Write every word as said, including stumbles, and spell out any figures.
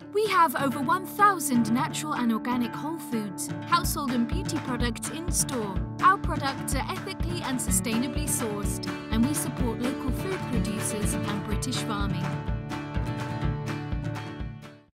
We have over one thousand natural and organic whole foods, household and beauty products in store. Our products are ethically and sustainably sourced, and we support local food producers and British farming.